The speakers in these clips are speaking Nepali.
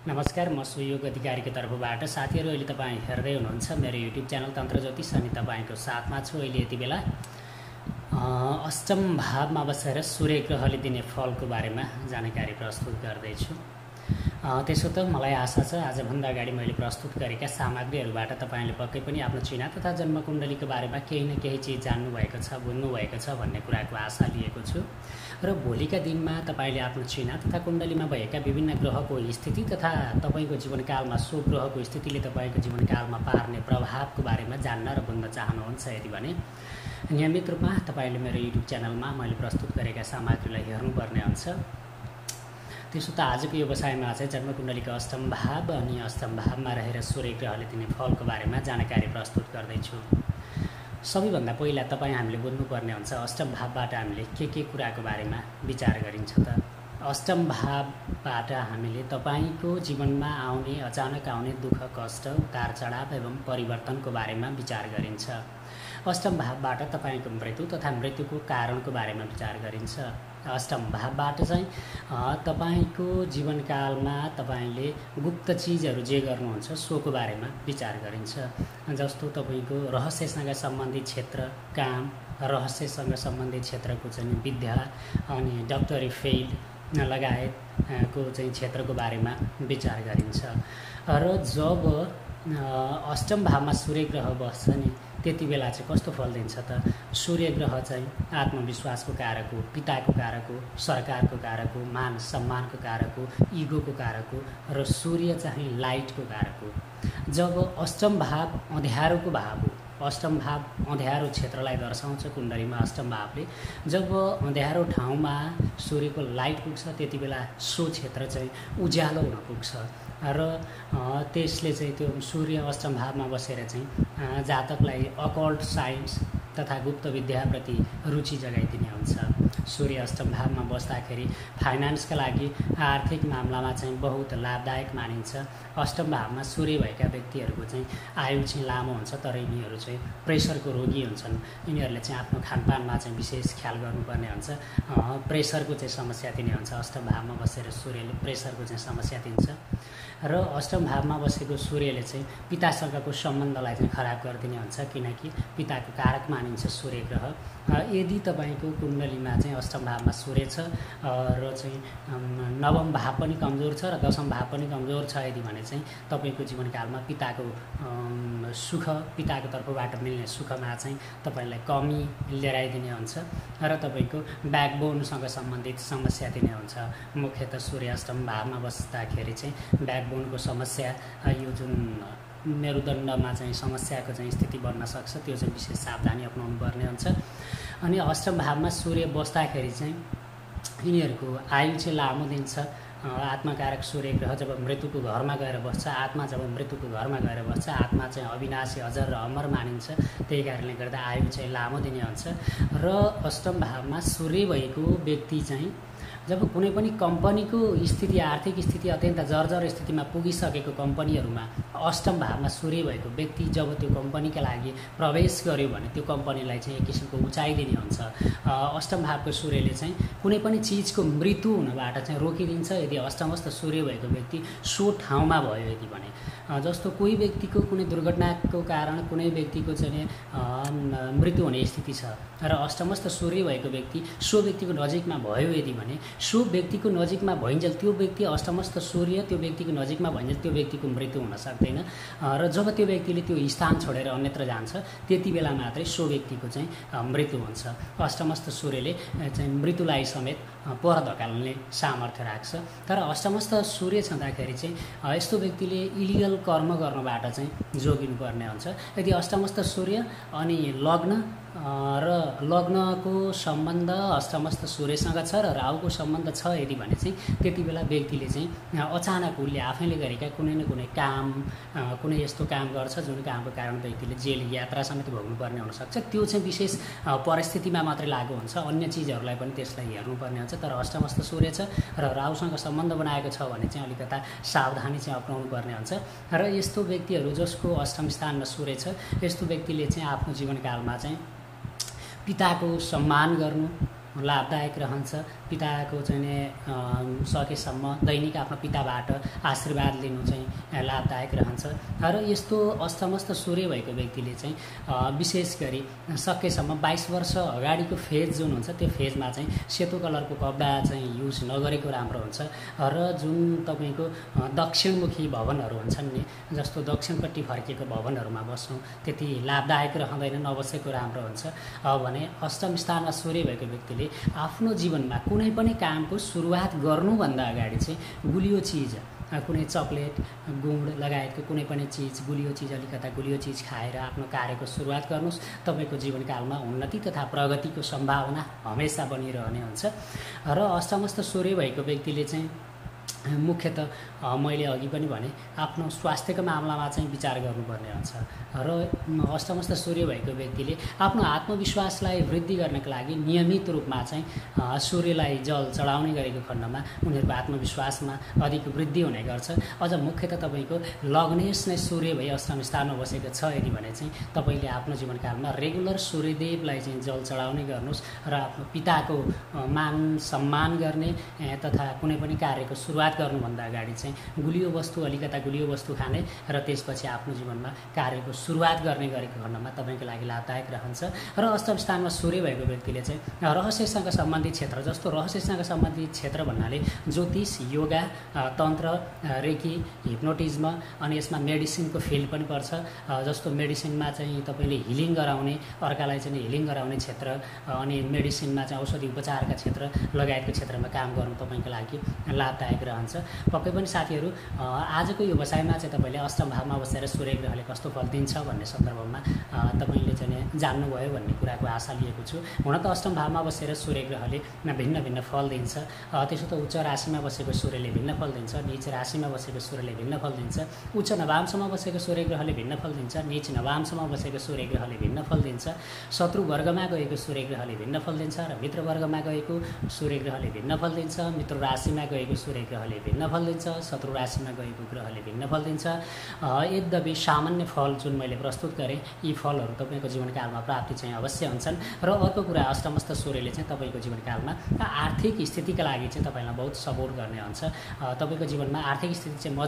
नमस्कार, म सुयोग अधिकारीको तर्फबाट साथीहरू अहिले तपाईँ हेर्दै हुनुहुन्छ मेरो युट्युब च्यानल तन्त्र ज्योतिष अनि तपाईँको साथमा छु। अहिले यति बेला अष्टम भावमा बसेर सूर्य ग्रहले दिने फलको बारेमा जानकारी प्रस्तुत गर्दैछु। त्यसो त मलाई आशा छ आजभन्दा अगाडि मैले प्रस्तुत गरेका सामग्रीहरूबाट तपाईँले पक्कै पनि आफ्नो चिना तथा जन्मकुण्डलीको बारेमा केही न केही चिज जान्नुभएको छ, बुझ्नुभएको छ भन्ने कुराको आशा लिएको छु। र भोलिका दिनमा तपाईँले आफ्नो चिना तथा कुण्डलीमा भएका विभिन्न ग्रहको स्थिति तथा तपाईँको जीवनकालमा सो ग्रहको स्थितिले तपाईँको जीवनकालमा पार्ने प्रभावको बारेमा जान्न र बुझ्न चाहनुहुन्छ यदि भने नियमित रूपमा तपाईँले मेरो युट्युब च्यानलमा मैले प्रस्तुत गरेका सामग्रीलाई हेर्नुपर्ने हुन्छ। त्यसो त आजको व्यवसायमा चाहिँ जन्मकुण्डलीको अष्टम भाव अनि अष्टम भावमा रहेर सूर्य ग्रहले दिने फलको बारेमा जानकारी प्रस्तुत गर्दैछु। सबैभन्दा पहिला हामीले बुझ्नुपर्ने हुन्छ अष्टम भावबाट हामीले के कुराको बारेमा विचार गरिन्छ त। अष्टम भावबाट हामीले तपाईँको जीवनमा आउने अचानक आउने दुःख कष्ट उतार चढाव एवं परिवर्तनको बारेमा विचार गरिन्छ। अष्टम भावबाट तपाईँको मृत्यु तथा मृत्युको कारणको बारेमा विचार गरिन्छ। अष्टम भावबाट चाहिँ तपाईँको जीवनकालमा तपाईँले गुप्त चिजहरू जे गर्नुहुन्छ सोको बारेमा विचार गरिन्छ। जस्तो तपाईँको रहस्यसँग सम्बन्धित क्षेत्र, काम, रहस्यसँग सम्बन्धित क्षेत्रको चाहिँ विद्या अनि डक्टरी फिल्ड लगायतको चाहिँ क्षेत्रको बारेमा विचार गरिन्छ। र जब अष्टम भावमा सूर्य ग्रह बस्छ नि त्यति बेला चाहिँ कस्तो फल दिन्छ त। सूर्य ग्रह चाहिँ आत्मविश्वासको कारक हो, पिताको कारक हो, सरकारको कारक हो, मान सम्मानको कारक हो, इगोको कारक हो र सूर्य चाहिँ लाइटको कारक हो। जब अष्टम भाव अँध्यारोको भाव हो, अष्टम भाव अँध्यारो क्षेत्रलाई दर्शाउँछ कुण्डलीमा अष्टम भावले। जब अँध्यारो ठाउँमा सूर्यको लाइट पुग्छ त्यति बेला सो क्षेत्र चाहिँ उज्यालो हुन पुग्छ र त्यसले चाहिँ त्यो सूर्य अष्टम भावमा बसेर चाहिँ जातकलाई अकल्ट साइन्स तथा गुप्त विद्याप्रति रुचि जगाइदिने हुन्छ। सूर्य अष्टम भावमा बस्दाखेरि फाइनान्सका लागि आर्थिक मामलामा चाहिँ बहुत लाभदायक मानिन्छ। अष्टम भावमा सूर्य भएका व्यक्तिहरूको चाहिँ आयु चाहिँ लामो हुन्छ, तर यिनीहरू चाहिँ प्रेसरको रोगी हुन्छन्। यिनीहरूले चाहिँ आफ्नो खानपानमा चाहिँ विशेष ख्याल गर्नुपर्ने हुन्छ। प्रेसरको चाहिँ समस्या दिने हुन्छ। अष्टम भावमा बसेर सूर्यले प्रेसरको चाहिँ समस्या दिन्छ र अष्टम भावमा बसेको सूर्यले चाहिँ पितासँगको सम्बन्धलाई चाहिँ खराब गरिदिने हुन्छ, किनकि पिताको कारक मानिन्छ सूर्य ग्रह। यदि तपाईँको कुण्डलीमा चाहिँ अष्टम भावमा सूर्य छ र चाहिँ नवम भाव पनि कमजोर छ र दशम भाव पनि कमजोर छ यदि भने चाहिँ तपाईँको जीवनकालमा पिताको सुख, पिताको तर्फबाट मिल्ने सुखमा चाहिँ तपाईँलाई कमी लिएर आइदिने हुन्छ र तपाईँको ब्याकबोनसँग सम्बन्धित समस्या दिने हुन्छ। मुख्यतः सूर्य अष्टम भावमा बस्दाखेरि चाहिँ ब्याकबोनको समस्या, यो जुन मेरुदण्डमा चाहिँ समस्याको चाहिँ स्थिति बन्न सक्छ, त्यो चाहिँ विशेष सावधानी अपनाउनु पर्ने हुन्छ। अनि अष्टम भावमा सूर्य बस्दाखेरि चाहिँ यिनीहरूको आयु चाहिँ लामो दिन्छ। आत्माकारक सूर्य ग्रह जब मृत्युको घरमा गएर बस्छ, आत्मा जब मृत्युको घरमा गएर बस्छ, आत्मा चाहिँ अविनाशी अजर र अमर मानिन्छ। त्यही कारणले गर्दा आयु चाहिँ लामो दिने हुन्छ। र अष्टम भावमा सूर्य भएको व्यक्ति चाहिँ जब कुनै पनि कम्पनीको स्थिति, आर्थिक स्थिति अत्यन्त जर्जर स्थितिमा पुगिसकेको कम्पनीहरूमा अष्टम भावमा सूर्य भएको व्यक्ति जब त्यो कम्पनीका लागि प्रवेश गर्यो भने त्यो कम्पनीलाई चाहिँ एक किसिमको उचाइ दिने हुन्छ। अष्टम भावको सूर्यले चाहिँ कुनै पनि चिजको मृत्यु हुनबाट चाहिँ रोकिदिन्छ यदि अष्टमस्थ सूर्य भएको व्यक्ति सो ठाउँमा भयो यदि भने। जस्तो कोही व्यक्तिको कुनै दुर्घटनाको कारण कुनै व्यक्तिको चाहिँ मृत्यु हुने स्थिति छ र अष्टमस्थ सूर्य भएको व्यक्ति सो व्यक्तिको नजिकमा भयो यदि भने सो व्यक्तिको नजिकमा भइन्जेल त्यो व्यक्ति अष्टमस्थ सूर्य त्यो व्यक्तिको नजिकमा भइन्जेल त्यो व्यक्तिको मृत्यु हुन सक्दैन। र जब त्यो व्यक्तिले त्यो स्थान छोडेर अन्यत्र जान्छ त्यति बेला मात्रै सो व्यक्तिको चाहिँ मृत्यु हुन्छ। अष्टमस्थ सूर्यले चाहिँ मृत्युलाई समेत पर धकाल्ने सामर्थ्य राख्छ। तर अष्टमस्थ सूर्य छँदाखेरि चाहिँ यस्तो व्यक्तिले इलिगल कर्म गर्नबाट चाहिँ जोगिनुपर्ने हुन्छ। यदि अष्टमस्थ सूर्य अनि लग्नको सम्बन्ध अष्टमस्थ सूर्यसँग छ र राहुको सम्बन्ध छ यदि भने चाहिँ त्यति बेला व्यक्तिले चाहिँ अचानक उसले आफैले गरेका कुनै न कुनै काम, कुनै यस्तो काम गर्छ जुन कामको कारण व्यक्तिले जेल यात्रा समेत भोग्नुपर्ने हुनसक्छ। त्यो चाहिँ विशेष परिस्थितिमा मात्रै लागु हुन्छ, अन्य चिजहरूलाई पनि त्यसलाई हेर्नुपर्ने हुन्छ। तर अष्टमस्थ सूर्य छ र राहुसँग सम्बन्ध बनाएको छ भने चाहिँ अलिकता सावधानी चाहिँ अपनाउनु पर्ने हुन्छ। र यस्तो व्यक्तिहरू जसको अष्टम स्थानमा सूर्य छ, यस्तो व्यक्तिले चाहिँ आफ्नो जीवनकालमा चाहिँ पिताको सम्मान गर्नु लाभदायक रहन्छ। पिताको चाहिँ सकेसम्म दैनिक आफ्नो पिताबाट आशीर्वाद लिनु चाहिँ लाभदायक रहन्छ। र यस्तो अस्तमस्त सूर्य भएको व्यक्तिले चाहिँ विशेष गरी सकेसम्म 22 वर्ष अगाडिको फेज जुन हुन्छ त्यो फेजमा चाहिँ सेतो कलरको कपडा चाहिँ युज नगरेको राम्रो हुन्छ। र जुन तपाईँको दक्षिणमुखी भवनहरू हुन्छन् नि, जस्तो दक्षिणपट्टि फर्किएको भवनहरूमा बस्नु त्यति लाभदायक रहँदैन, नबसेको राम्रो हुन्छ। भने अष्टम स्थानमा सूर्य भएको व्यक्तिले आफ्नो जीवनमा कुनै पनि कामको सुरुवात गर्नुभन्दा अगाडि चाहिँ गुलियो चिज, कुनै चक्लेट, गुड लगायतको कुनै पनि चिज, गुलियो चिज, अलिकता गुलियो चिज खाएर आफ्नो कार्यको सुरुवात गर्नुहोस्। तपाईँको जीवनकालमा उन्नति तथा प्रगतिको सम्भावना हमेसा बनिरहने हुन्छ। र अष्टमस्थ सूर्य भएको व्यक्तिले चाहिँ मुख्यतः मैले अघि पनि भने आफ्नो स्वास्थ्यको मामलामा चाहिँ विचार गर्नुपर्ने हुन्छ। र अष्टमस्थ सूर्य भएको व्यक्तिले आफ्नो आत्मविश्वासलाई वृद्धि गर्नका लागि नियमित रूपमा चाहिँ सूर्यलाई जल चढाउने गरेको खण्डमा उनीहरूको आत्मविश्वासमा अधिक वृद्धि हुने गर्छ। अझ मुख्यतः तपाईँको लग्नेश नै सूर्य भई अष्टम स्थानमा बसेको छ यदि भने चाहिँ तपाईँले आफ्नो जीवनकालमा रेगुलर सूर्यदेवलाई चाहिँ जल चढाउने गर्नुहोस् र आफ्नो पिताको मान सम्मान गर्ने तथा कुनै पनि कार्यको सुरुवात गर्नुभन्दा अगाडि चाहिँ गुलियो वस्तु, अलिकता गुलियो वस्तु खाने र त्यसपछि आफ्नो जीवनमा कार्यको सुरुवात गर्ने गरेको खण्डमा तपाईँको लागि लाभदायक रहन्छ। र अष्टम स्थानमा सूर्य भएको व्यक्तिले चाहिँ रहस्यसँग सम्बन्धित क्षेत्र, जस्तो रहस्यसँग सम्बन्धित क्षेत्र भन्नाले ज्योतिष, योगा, तन्त्र, रेकी, हिप्नोटिज्म, अनि यसमा मेडिसिनको फिल्ड पनि पर्छ। जस्तो मेडिसिनमा चाहिँ तपाईँले हिलिङ गराउने, अर्कालाई चाहिँ हिलिङ गराउने क्षेत्र, अनि मेडिसिनमा चाहिँ औषधि उपचारका क्षेत्र लगायतको क्षेत्रमा काम गर्नु तपाईँको लागि लाभदायक रहन्छ। पक्कै पनि साथीहरू, आजको यो बसाइमा चाहिँ तपाईँले अष्टम भावमा बसेर सूर्य ग्रहले कस्तो फल दिन्छ भन्ने सन्दर्भमा तपाईँले चाहिँ जान्नुभयो भन्ने कुराको आशा लिएको छु। हुन त अष्टम भावमा बसेर सूर्य ग्रहले भिन्न भिन्न फल दिन्छ। त्यसो त उच्च राशिमा बसेको सूर्यले भिन्न फल दिन्छ, नीच राशिमा बसेको सूर्यले भिन्न फल दिन्छ, उच्च नवांशमा बसेको सूर्य ग्रहले भिन्न फल दिन्छ, नीच नवांशमा बसेको सूर्य ग्रहले भिन्न फल दिन्छ, शत्रु वर्गमा गएको सूर्य ग्रहले भिन्न फल दिन्छ र मित्र वर्गमा गएको सूर्य ग्रहले भिन्न फल दिन्छ, मित्र राशिमा गएको सूर्य ग्रहले भिन्न फल दिन्छ, शत्रु राशिमा गएको ग्रहले भिन्न फल दिन्छ। यद्यपि सामान्य फल जुन मैले प्रस्तुत गरेँ यी फलहरू तपाईँको जीवनकालमा प्राप्ति चाहिँ अवश्य हुन्छन्। र अर्को कुरा, अष्टमस्थ सूर्यले चाहिँ तपाईँको जीवनकालमा आर्थिक स्थितिका लागि चाहिँ तपाईँलाई बहुत सपोर्ट गर्ने हुन्छ। तपाईँको जीवनमा आर्थिक स्थिति चाहिँ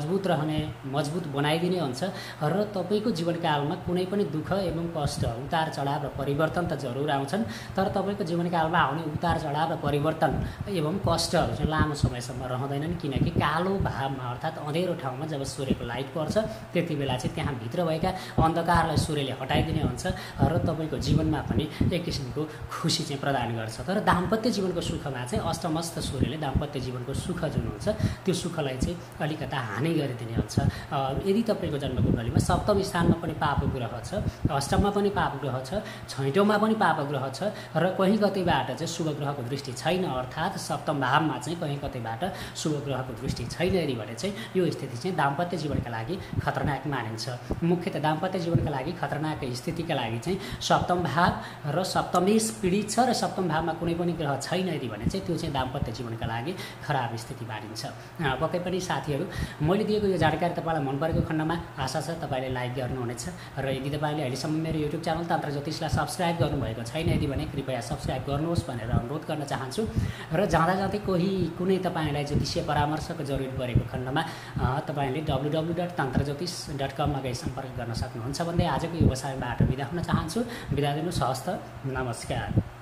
मजबुत बनाइदिने हुन्छ। र तपाईँको जीवनकालमा कुनै पनि दुःख एवं कष्ट, उतार चढाव र परिवर्तन त जरुर आउँछन्, तर तपाईँको जीवनकालमा आउने उतार चढाव र परिवर्तन एवं कष्टहरू चाहिँ लामो समयसम्म रहँदैनन्। किनकि कालो भावमा अर्थात् अँधेरो ठाउँमा जब सूर्यको लाइट पर्छ त्यति बेला चाहिँ त्यहाँ भित्र भएका अन्धकारलाई सूर्यले हटाइदिने हुन्छ र तपाईँको जीवनमा पनि एक किसिमको खुसी चाहिँ प्रदान गर्छ। तर दाम्पत्य जीवनको सुखमा चाहिँ अष्टमस्थ सूर्यले दाम्पत्य जीवनको सुख जुन हुन्छ त्यो सुखलाई चाहिँ अलिकता हानि गरिदिने हुन्छ। यदि तपाईँको जन्मकुण्डलीमा सप्तम स्थानमा पनि पाप ग्रह छ, अष्टममा पनि पाप ग्रह छ, छैटौँमा पनि पाप ग्रह छ र कहीँ कतैबाट चाहिँ शुभ ग्रहको दृष्टि छैन, अर्थात् सप्तम भावमा चाहिँ कहीँ कतैबाट शुभ ग्रहको दृष्टि छैन यदि भने चाहिँ यो स्थिति चाहिँ दाम्पत्य जीवनका लागि खतरनाक मानिन्छ। मुख्यतः दाम्पत्य जीवनका लागि खतरनाक स्थितिका लागि चाहिँ सप्तम भाव र सप्तमेश पीडित छ र सप्तम भावमा कुनै पनि ग्रह छैन यदि भने चाहिँ त्यो चाहिँ दाम्पत्य जीवनका लागि खराब स्थिति मानिन्छ। पक्कै पनि साथीहरू, मैले दिएको यो जानकारी तपाईँलाई मन परेको खण्डमा आशा छ तपाईँले लाइक गर्नुहुनेछ। र यदि तपाईँले अहिलेसम्म मेरो युट्युब च्यानल तन्त्र ज्योतिषलाई सब्सक्राइब गर्नुभएको छैन यदि भने कृपया सब्सक्राइब गर्नुहोस् भनेर अनुरोध गर्न चाहन्छु। र जाँदा जाँदै कुनै तपाईँलाई ज्योतिषीय परामर्शको जरुरी परेको खण्डमा तपाईँले www.tantrajyotish.com मा गई सम्पर्क गर्न सक्नुहुन्छ भन्दै आजको यो बसाइबाट बिदा हुन चाहन्छु। बिदा दिनुहोस्, हस्त, नमस्कार।